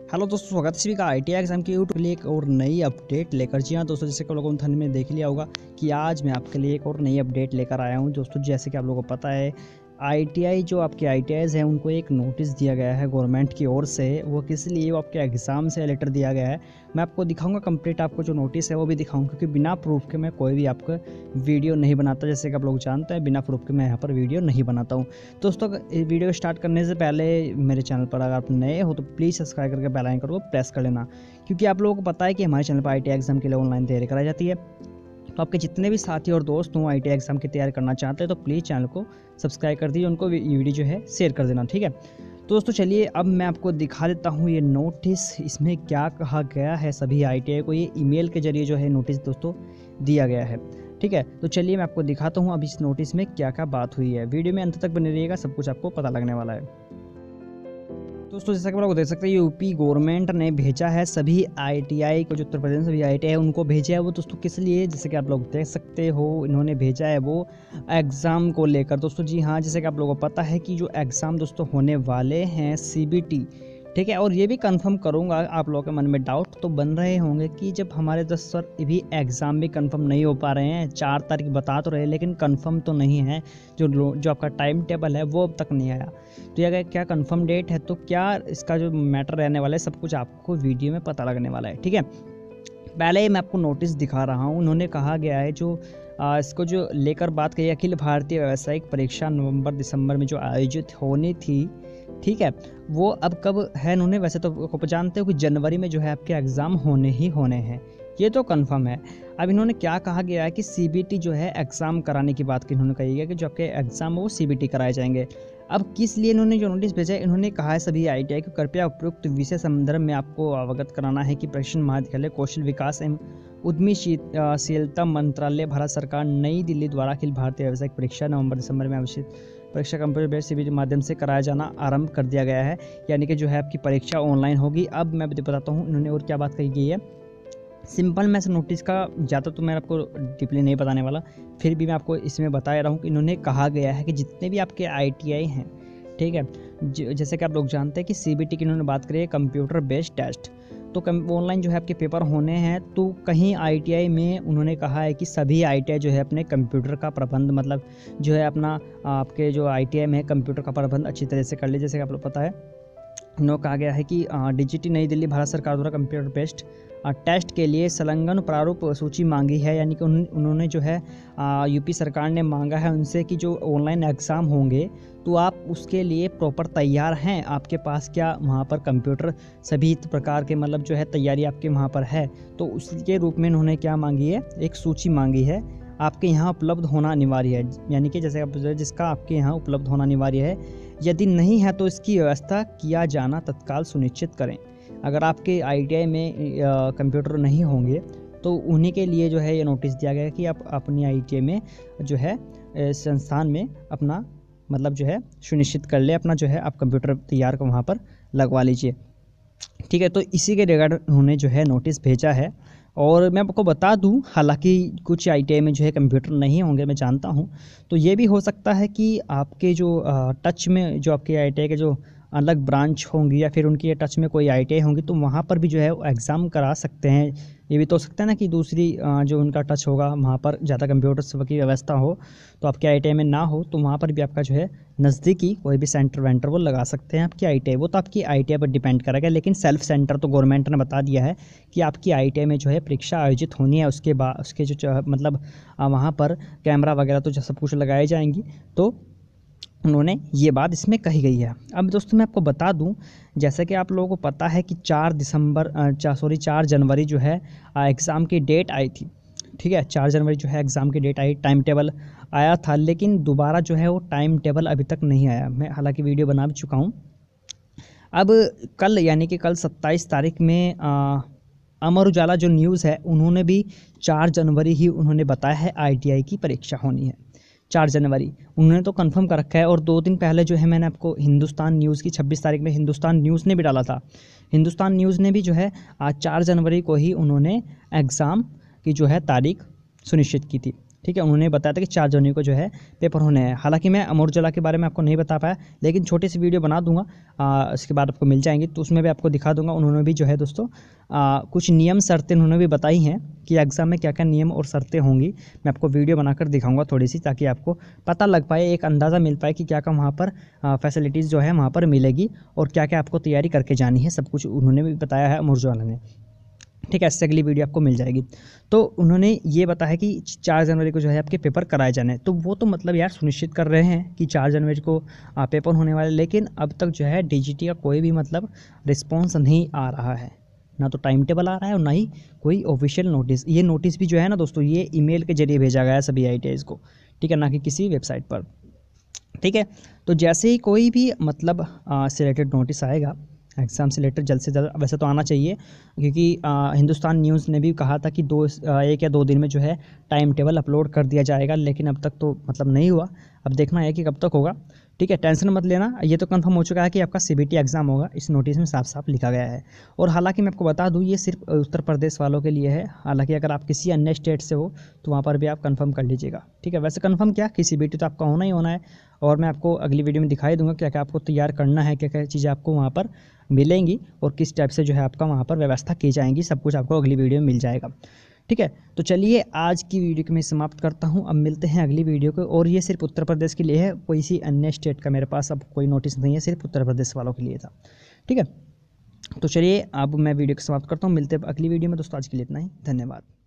Hello दोस्तों, स्वागत है सभी का ITI एग्जाम के यूट्यूब के लिए एक और नई अपडेट लेकर। जी हाँ दोस्तों, जैसे कि आप लोगों ने थंबनेल में देख लिया होगा कि आज मैं आपके लिए एक और नई अपडेट लेकर आया हूँ। दोस्तों जैसे कि आप लोगों को पता है, ITI जो आपके ITIs हैं उनको एक नोटिस दिया गया है गवर्नमेंट की ओर से। वो किस लिए, वो आपके एग्ज़ाम से लेटर दिया गया है। मैं आपको दिखाऊंगा कंप्लीट, आपको जो नोटिस है वो भी दिखाऊंगा, क्योंकि बिना प्रूफ के मैं कोई भी आपका वीडियो नहीं बनाता। जैसे कि आप लोग जानते हैं, बिना प्रूफ के मैं यहाँ पर वीडियो नहीं बनाता हूँ। दोस्तों वीडियो स्टार्ट करने से पहले मेरे चैनल पर अगर आप नए हो तो प्लीज़ सब्सक्राइब करके बेल आइकन को प्रेस कर लेना, क्योंकि आप लोगों को पता है कि हमारे चैनल पर ITI एग्जाम के लिए ऑनलाइन तैयारी कराई जाती है। तो आपके जितने भी साथी और दोस्त हों ITI एग्जाम की तैयारी करना चाहते हैं तो प्लीज़ चैनल को सब्सक्राइब कर दीजिए, उनको वीडियो जो है शेयर कर देना, ठीक है। तो दोस्तों चलिए अब मैं आपको दिखा देता हूँ ये नोटिस, इसमें क्या कहा गया है। सभी ITI को ये ईमेल के जरिए जो है नोटिस दोस्तों दिया गया है, ठीक है। तो चलिए मैं आपको दिखाता हूँ अब इस नोटिस में क्या क्या बात हुई है। वीडियो में अंत तक बने रहिएगा, सब कुछ आपको पता लगने वाला है। दोस्तों जैसा कि आप लोग देख सकते हैं, यूपी गवर्नमेंट ने भेजा है सभी ITI को, जो उत्तर प्रदेश में सभी ITI है उनको भेजा है। वो दोस्तों किस लिए, जैसे कि आप लोग देख सकते हो, इन्होंने भेजा है वो एग्ज़ाम को लेकर। दोस्तों जी हाँ, जैसे कि आप लोगों को पता है कि जो एग्ज़ाम दोस्तों होने वाले हैं CBT, ठीक है। और ये भी कंफर्म करूंगा, आप लोगों के मन में डाउट तो बन रहे होंगे कि जब हमारे 10 सर भी एग्ज़ाम भी कंफर्म नहीं हो पा रहे हैं, 4 तारीख बता तो रहे लेकिन कंफर्म तो नहीं है, जो आपका टाइम टेबल है वो अब तक नहीं आया। तो ये अगर क्या कंफर्म डेट है तो क्या इसका जो मैटर रहने वाला है, सब कुछ आपको वीडियो में पता लगने वाला है, ठीक है। पहले मैं आपको नोटिस दिखा रहा हूँ। उन्होंने कहा गया है जो इसको जो लेकर बात कही, अखिल भारतीय व्यावसायिक परीक्षा नवंबर दिसंबर में जो आयोजित होनी थी, ठीक है, वो अब कब है। उन्होंने वैसे तो आप जानते हो कि जनवरी में जो है आपके एग्ज़ाम होने ही होने हैं, ये तो कंफर्म है। अब इन्होंने क्या कहा गया है कि CBT जो है एग्ज़ाम कराने की बात की इन्होंने कही है कि जो आपके एग्ज़ाम हो वो CBT कराए जाएंगे। अब किस लिए इन्होंने जो नोटिस भेजा है, इन्होंने कहा है सभी ITI को कृपया उपयुक्त विषय संदर्भ में आपको अवगत कराना है कि प्रशिक्षण महाविद्यालय कौशल विकास एवं उद्यमीशीलता मंत्रालय भारत सरकार नई दिल्ली द्वारा अखिल भारतीय व्यावसायिक परीक्षा नवंबर दिसंबर में आयोजित परीक्षा कंप्यूटर बेस्ड CBT माध्यम से कराया जाना आरंभ कर दिया गया है, यानी कि जो है आपकी परीक्षा ऑनलाइन होगी। अब मैं बताता हूँ इन्होंने और क्या बात कही गई है। सिंपल मैं नोटिस का ज़्यादा तो मैं आपको डीपली नहीं बताने वाला, फिर भी मैं आपको इसमें बता रहा हूँ कि इन्होंने कहा गया है कि जितने भी आपके ITI हैं, ठीक है, जैसे कि आप लोग जानते हैं कि CBT की इन्होंने बात करी है, कंप्यूटर बेस्ड टेस्ट। तो ऑनलाइन जो है आपके पेपर होने हैं। तो कहीं ITI में उन्होंने कहा है कि सभी ITI जो है अपने कंप्यूटर का प्रबंध, मतलब जो है अपना आपके जो ITI में कंप्यूटर का प्रबंध अच्छी तरह से कर ले। जैसे कि आप लोग पता है, इन्होंने कहा गया है कि DGT नई दिल्ली भारत सरकार द्वारा कंप्यूटर बेस्ड टेस्ट के लिए संलग्न प्रारूप सूची मांगी है, यानी कि उन्होंने जो है यूपी सरकार ने मांगा है उनसे कि जो ऑनलाइन एग्ज़ाम होंगे तो आप उसके लिए प्रॉपर तैयार हैं, आपके पास क्या वहाँ पर कंप्यूटर सभी प्रकार के मतलब जो है तैयारी आपके वहाँ पर है। तो उसके रूप में उन्होंने क्या मांगी है, एक सूची मांगी है, आपके यहाँ उपलब्ध होना अनिवार्य है, यानी कि जैसे आप जिसका आपके यहाँ उपलब्ध होना अनिवार्य है। यदि नहीं है तो इसकी व्यवस्था किया जाना तत्काल सुनिश्चित करें। अगर आपके ITI में कंप्यूटर नहीं होंगे तो उन्हीं के लिए जो है ये नोटिस दिया गया है कि आप अपनी ITI में जो है संस्थान में अपना मतलब जो है सुनिश्चित कर ले, अपना जो है आप कंप्यूटर तैयार को वहाँ पर लगवा लीजिए, ठीक है। तो इसी के रिगार्ड उन्होंने जो है नोटिस भेजा है। और मैं आपको बता दूं, हालांकि कुछ ITI में जो है कंप्यूटर नहीं होंगे, मैं जानता हूं, तो ये भी हो सकता है कि आपके जो टच में जो आपके ITI के जो अलग ब्रांच होंगी या फिर उनकी टच में कोई ITI होंगी तो वहाँ पर भी जो है एग्ज़ाम करा सकते हैं। ये भी तो हो सकता है ना कि दूसरी जो उनका टच होगा वहाँ पर ज़्यादा कंप्यूटर्स की व्यवस्था हो, तो आपके ITI में ना हो तो वहाँ पर भी आपका जो है नज़दीकी कोई भी सेंटर वेंटर वो लगा सकते हैं आपकी ITI। वो तो आपकी ITI पर डिपेंड करेगा, लेकिन सेल्फ सेंटर तो गवर्नमेंट ने बता दिया है कि आपकी ITI में जो है परीक्षा आयोजित होनी है, उसके बाद उसके जो मतलब वहाँ पर कैमरा वगैरह तो सब कुछ लगाई जाएंगी। तो उन्होंने ये बात इसमें कही गई है। अब दोस्तों मैं आपको बता दूं, जैसे कि आप लोगों को पता है कि 4 जनवरी जो है एग्ज़ाम की डेट आई थी, ठीक है। 4 जनवरी जो है एग्ज़ाम की डेट आई, टाइम टेबल आया था, लेकिन दोबारा जो है वो टाइम टेबल अभी तक नहीं आया। मैं हालांकि वीडियो बना भी चुका हूँ। अब कल यानी कि कल 27 तारीख में अमर उजाला जो न्यूज़ है उन्होंने भी 4 जनवरी ही उन्होंने बताया है ITI की परीक्षा होनी है, 4 जनवरी उन्होंने तो कंफर्म कर रखा है। और 2 दिन पहले जो है मैंने आपको हिंदुस्तान न्यूज़ की 26 तारीख में हिंदुस्तान न्यूज़ ने भी डाला था। हिंदुस्तान न्यूज़ ने भी जो है आज 4 जनवरी को ही उन्होंने एग्ज़ाम की जो है तारीख सुनिश्चित की थी। ठीक है, उन्होंने बताया था कि 4 जनवरी को जो है पेपर होने हैं। हालांकि मैं अमर उजाला के बारे में आपको नहीं बता पाया, लेकिन छोटी सी वीडियो बना दूंगा, इसके बाद आपको मिल जाएंगी, तो उसमें भी आपको दिखा दूंगा। उन्होंने भी जो है दोस्तों कुछ नियम शर्तें उन्होंने भी बताई हैं कि एग्ज़ाम में क्या क्या नियम और शर्तें होंगी। मैं आपको वीडियो बनाकर दिखाऊंगा थोड़ी सी, ताकि आपको पता लग पाए, एक अंदाज़ा मिल पाए कि क्या क्या वहाँ पर फैसिलिटीज़ जो है वहाँ पर मिलेगी और क्या क्या आपको तैयारी करके जानी है। सब कुछ उन्होंने भी बताया है अमर उजाला ने। ठीक है, इससे अगली वीडियो आपको मिल जाएगी। तो उन्होंने ये बताया कि 4 जनवरी को जो है आपके पेपर कराए जाने, तो वो तो मतलब यार सुनिश्चित कर रहे हैं कि 4 जनवरी को पेपर होने वाले, लेकिन अब तक जो है डीजीटी का कोई भी मतलब रिस्पॉन्स नहीं आ रहा है, ना तो टाइम टेबल आ रहा है और ना ही कोई ऑफिशियल नोटिस। ये नोटिस भी जो है ना दोस्तों, ये ईमेल के जरिए भेजा गया है सभी ITIs को, ठीक है, ना कि किसी वेबसाइट पर। ठीक है, तो जैसे ही कोई भी मतलब से रिलेटेड नोटिस आएगा, एग्ज़ाम से रिलेटेड, जल्द से जल्द, वैसे तो आना चाहिए, क्योंकि हिंदुस्तान न्यूज़ ने भी कहा था कि 1 या 2 दिन में जो है टाइम टेबल अपलोड कर दिया जाएगा, लेकिन अब तक तो मतलब नहीं हुआ। अब देखना है कि कब तक होगा। ठीक है, टेंशन मत लेना, ये तो कंफर्म हो चुका है कि आपका CBT एग्ज़ाम होगा, इस नोटिस में साफ साफ लिखा गया है। और हालांकि मैं आपको बता दूं, ये सिर्फ उत्तर प्रदेश वालों के लिए है। हालांकि अगर आप किसी अन्य स्टेट से हो तो वहाँ पर भी आप कंफर्म कर लीजिएगा। ठीक है, वैसे कंफर्म क्या कि CBT तो आपका होना ही होना है, और मैं आपको अगली वीडियो में दिखाई दूंगा क्या क्या आपको तैयार करना है, क्या क्या चीज़ें आपको वहाँ पर मिलेंगी और किस टाइप से जो है आपका वहाँ पर व्यवस्था की जाएंगी। सब कुछ आपको अगली वीडियो में मिल जाएगा। ठीक है, तो चलिए आज की वीडियो को मैं समाप्त करता हूं। अब मिलते हैं अगली वीडियो को, और ये सिर्फ उत्तर प्रदेश के लिए है, कोई सी अन्य स्टेट का मेरे पास अब कोई नोटिस नहीं है, सिर्फ उत्तर प्रदेश वालों के लिए था। ठीक है, तो चलिए अब मैं वीडियो को समाप्त करता हूं। मिलते हैं अगली वीडियो में दोस्तों, आज के लिए इतना ही, धन्यवाद।